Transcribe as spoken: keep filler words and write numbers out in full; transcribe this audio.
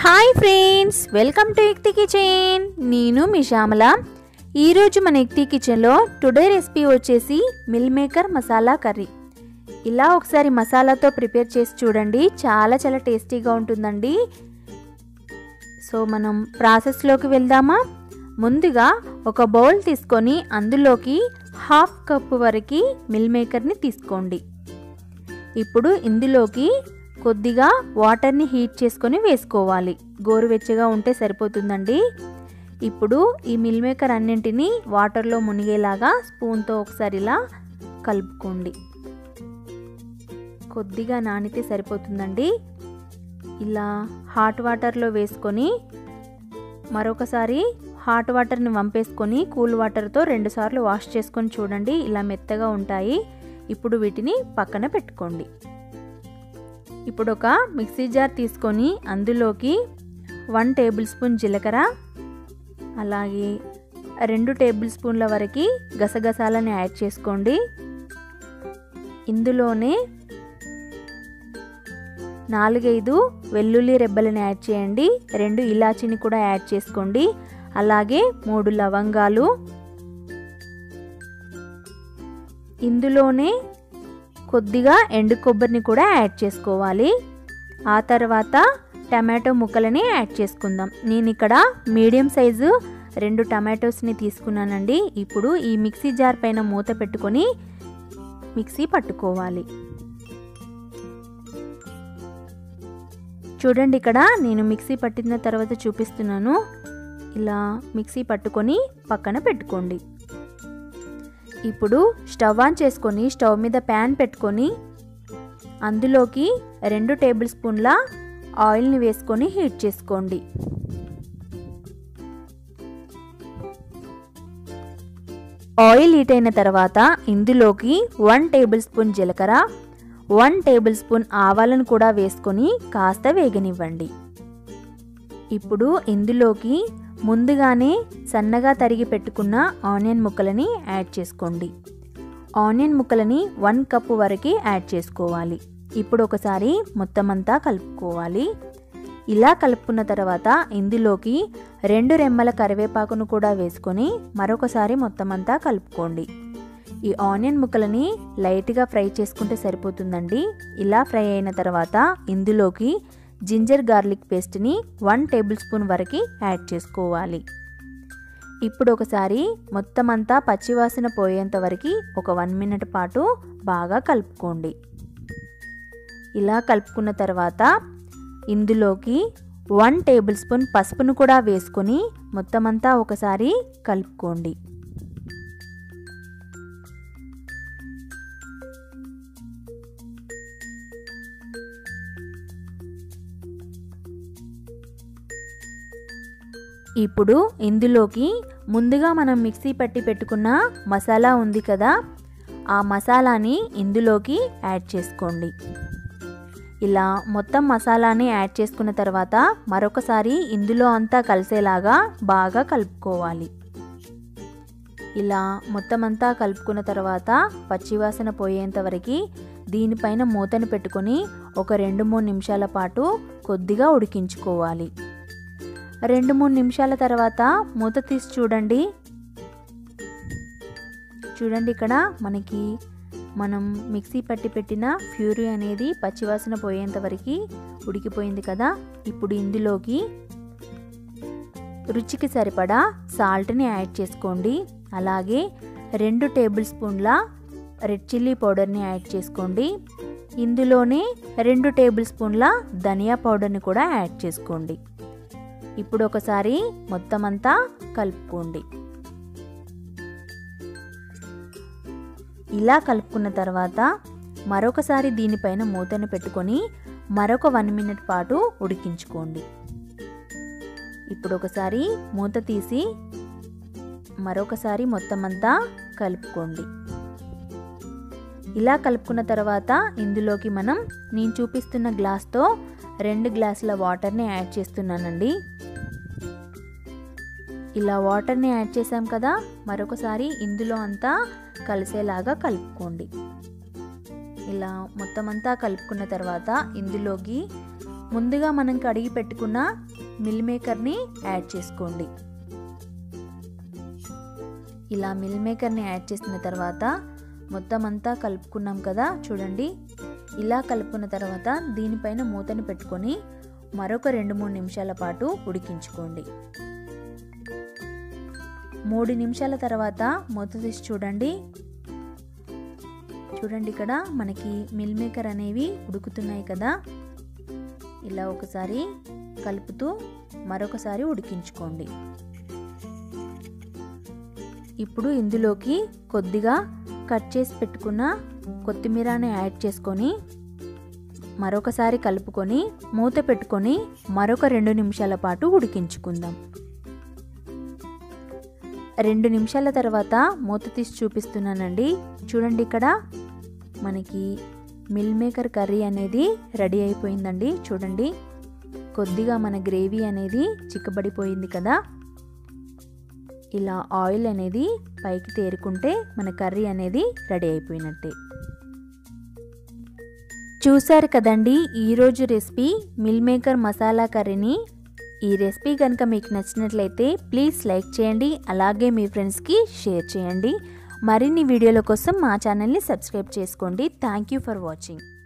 Hi friends, welcome to Yukti kitchen. నేను మీ శ్యామల. ఈరోజు మన యుక్తి కిచెన్లో టుడే రెసిపీ వచ్చేసి మిల్ మేకర్ మసాలా కర్రీ. ఇలా ఒకసారి మసాలాతో ప్రిపేర్ చేసి చూడండి, చాలా చాలా టేస్టీగా ఉంటుందండి. సో మనం ప్రాసెస్లోకి వెళ్దామా? ముందుగా ఒక బౌల్ తీసుకొని అందులోకి హాఫ్ కప్ వరకు మిల్ మేకర్ని తీసుకోండి. ఇప్పుడు ఇందులోకి కొద్దిగా వాటర్ని హీట్ చేసుకొని వేసుకోవాలి. గోరువెచ్చగా ఉంటే సరిపోతుందండి. ఇప్పుడు ఈ మిల్ మేకర్ అన్నింటినీ వాటర్లో మునిగేలాగా స్పూన్తో ఒకసారి ఇలా కలుపుకోండి. కొద్దిగా నానితే సరిపోతుందండి. ఇలా హాట్ వాటర్లో వేసుకొని మరొకసారి హాట్ వాటర్ని వంపేసుకొని కూల్ వాటర్తో రెండుసార్లు వాష్ చేసుకొని చూడండి, ఇలా మెత్తగా ఉంటాయి. ఇప్పుడు వీటిని పక్కన పెట్టుకోండి. ఇప్పుడు ఒక మిక్సీ జార్ తీసుకొని అందులోకి వన్ టేబుల్ స్పూన్ జీలకర్ర, అలాగే రెండు టేబుల్ స్పూన్ల వరకు గసగసాలని యాడ్ చేసుకోండి. ఇందులోనే నాలుగైదు వెల్లుల్లి రెబ్బలను యాడ్ చేయండి. రెండు ఇలాచీని కూడా యాడ్ చేసుకోండి. అలాగే మూడు లవంగాలు. ఇందులోనే కొద్దిగా ఎండు కొబ్బరిని కూడా యాడ్ చేసుకోవాలి. ఆ తర్వాత టమాటో ముక్కలని యాడ్ చేసుకుందాం. నేను ఇక్కడ మీడియం సైజు రెండు టమాటోస్ని తీసుకున్నానండి. ఇప్పుడు ఈ మిక్సీ జార్ పైన మూత పెట్టుకొని మిక్సీ పట్టుకోవాలి. చూడండి, ఇక్కడ నేను మిక్సీ పట్టిన తర్వాత చూపిస్తున్నాను. ఇలా మిక్సీ పట్టుకొని పక్కన పెట్టుకోండి. ఇప్పుడు స్టవ్ ఆన్ చేసుకొని స్టవ్ మీద ప్యాన్ పెట్టుకొని అందులోకి రెండు టేబుల్ స్పూన్ల ఆయిల్ని వేసుకొని హీట్ చేసుకోండి. ఆయిల్ హీట్ అయిన తర్వాత ఇందులోకి వన్ టేబుల్ స్పూన్ జీలకర్ర, వన్ టేబుల్ స్పూన్ ఆవాలను కూడా వేసుకొని కాస్త వేగనివ్వండి. ఇప్పుడు ఇందులోకి ముందుగానే సన్నగా తరిగి పెట్టుకున్న ఆనియన్ ముక్కలని యాడ్ చేసుకోండి. ఆనియన్ ముక్కలని వన్ కప్పు వరకు యాడ్ చేసుకోవాలి. ఇప్పుడు ఒకసారి మొత్తం అంతా కలుపుకోవాలి. ఇలా కలుపుకున్న తర్వాత ఇందులోకి రెండు రెమ్మల కరివేపాకును కూడా వేసుకొని మరొకసారి మొత్తం అంతా కలుపుకోండి. ఈ ఆనియన్ ముక్కలని లైట్గా ఫ్రై చేసుకుంటే సరిపోతుందండి. ఇలా ఫ్రై అయిన తర్వాత ఇందులోకి జింజర్ గార్లిక్ పేస్ట్ని వన్ టేబుల్ స్పూన్ వరకు యాడ్ చేసుకోవాలి. ఇప్పుడు ఒకసారి మొత్తం అంతా పచ్చివాసన పోయేంత వరకు ఒక వన్ మినిట్ పాటు బాగా కలుపుకోండి. ఇలా కలుపుకున్న తర్వాత ఇందులోకి వన్ టేబుల్ స్పూన్ పసుపును కూడా వేసుకొని మొత్తం అంతా ఒకసారి కలుపుకోండి. ఇప్పుడు ఇందులోకి ముందుగా మనం మిక్సీ పట్టి పెట్టుకున్న మసాలా ఉంది కదా, ఆ మసాలాని ఇందులోకి యాడ్ చేసుకోండి. ఇలా మొత్తం మసాలాని యాడ్ చేసుకున్న తర్వాత మరొకసారి ఇందులో అంతా కలిసేలాగా బాగా కలుపుకోవాలి. ఇలా మొత్తం అంతా కలుపుకున్న తర్వాత పచ్చివాసన పోయేంత వరకు దీనిపైన మూతను పెట్టుకొని ఒక రెండు మూడు నిమిషాల పాటు కొద్దిగా ఉడికించుకోవాలి. రెండు మూడు నిమిషాల తర్వాత మూత తీసి చూడండి. చూడండి, ఇక్కడ మనకి మనం మిక్సీ పట్టి పెట్టిన ప్యూరీ అనేది పచ్చివాసన పోయేంత వరకు ఉడికిపోయింది కదా. ఇప్పుడు ఇందులోకి రుచికి సరిపడా సాల్ట్ని యాడ్ చేసుకోండి. అలాగే రెండు టేబుల్ స్పూన్ల రెడ్ చిల్లీ పౌడర్ని యాడ్ చేసుకోండి. ఇందులోనే రెండు టేబుల్ స్పూన్ల ధనియా పౌడర్ని కూడా యాడ్ చేసుకోండి. ఇప్పుడు ఒకసారి మొత్తం అంతా కలుపుకోండి. ఇలా కలుపుకున్న తర్వాత మరొకసారి దీనిపైన మూతను పెట్టుకొని మరొక వన్ మినిట్ పాటు ఉడికించుకోండి. ఇప్పుడు ఒకసారి మూత తీసి మరొకసారి మొత్తం అంతా కలుపుకోండి. ఇలా కలుపుకున్న తర్వాత ఇందులోకి మనం నేను చూపిస్తున్న గ్లాస్తో రెండు గ్లాసుల వాటర్ని యాడ్ చేస్తున్నానండి. ఇలా వాటర్ని యాడ్ చేసాం కదా, మరొకసారి ఇందులో అంతా కలిసేలాగా కలుపుకోండి. ఇలా మొత్తం అంతా కలుపుకున్న తర్వాత ఇందులోకి ముందుగా మనం కడిగి పెట్టుకున్న మిల్ మేకర్ని యాడ్ చేసుకోండి. ఇలా మిల్ మేకర్ని యాడ్ చేసిన తర్వాత మొత్తం అంతా కలుపుకున్నాం కదా, చూడండి. ఇలా కలుపుకున్న తర్వాత దీనిపైన మూతని పెట్టుకొని మరొక రెండు మూడు నిమిషాల పాటు ఉడికించుకోండి. మూడు నిమిషాల తర్వాత మూత తీసి చూడండి. చూడండి ఇక్కడ మనకి మిల్ మేకర్ అనేవి ఉడుకుతున్నాయి కదా. ఇలా ఒకసారి కలుపుతూ మరొకసారి ఉడికించుకోండి. ఇప్పుడు ఇందులోకి కొద్దిగా కట్ చేసి పెట్టుకున్న కొత్తిమీరని యాడ్ చేసుకొని మరొకసారి కలుపుకొని మూత పెట్టుకొని మరొక రెండు నిమిషాల పాటు ఉడికించుకుందాం. రెండు నిమిషాల తర్వాత మూత తీసి చూపిస్తున్నానండి. చూడండి ఇక్కడ మనకి మిల్ మేకర్ కర్రీ అనేది రెడీ అయిపోయిందండి. చూడండి కొద్దిగా మన గ్రేవీ అనేది చిక్కబడిపోయింది కదా. ఇలా ఆయిల్ అనేది పైకి తేరుకుంటే మన కర్రీ అనేది రెడీ అయిపోయినట్టే. చూసారు కదండి ఈరోజు రెసిపీ మిల్ మేకర్ మసాలా కర్రీని. ఈ రెసిపీ కనుక మీకు నచ్చినట్లయితే ప్లీజ్ లైక్ చేయండి, అలాగే మీ ఫ్రెండ్స్కి షేర్ చేయండి. మరిన్ని వీడియోల కోసం మా ఛానల్ని సబ్స్క్రైబ్ చేసుకోండి. Thank you for watching.